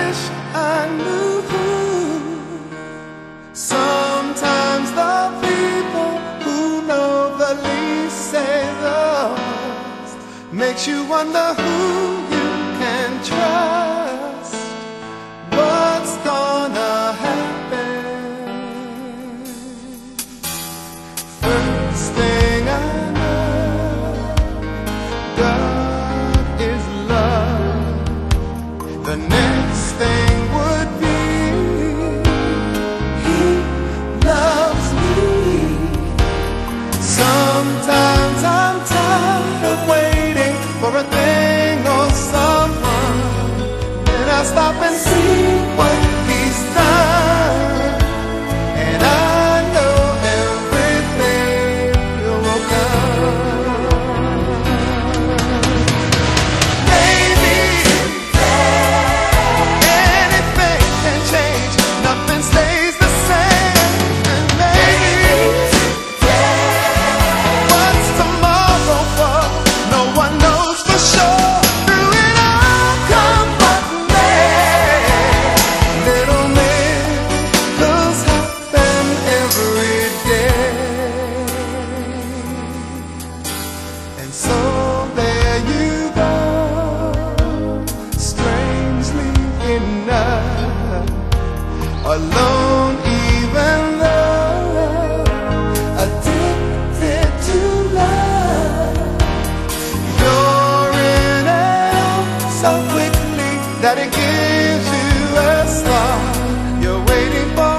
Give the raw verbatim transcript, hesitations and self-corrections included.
wish I knew. Sometimes the people who know the least say the most. Makes you wonder who you can trust. What's gonna happen? First thing I know, God is love. The next thing would be He loves me. Sometimes I'm tired of waiting for a thing or someone, and I stop and see what He's done, and I know everything will come. Maybe anything can change, nothing stays the same, and maybe what's tomorrow for? No one knows for sure. Through it all, come what may, little miracles happen every day. And so there you go, strangely enough, alone even though addicted to love. You're in and out so quickly that it gives you a start. You're waiting for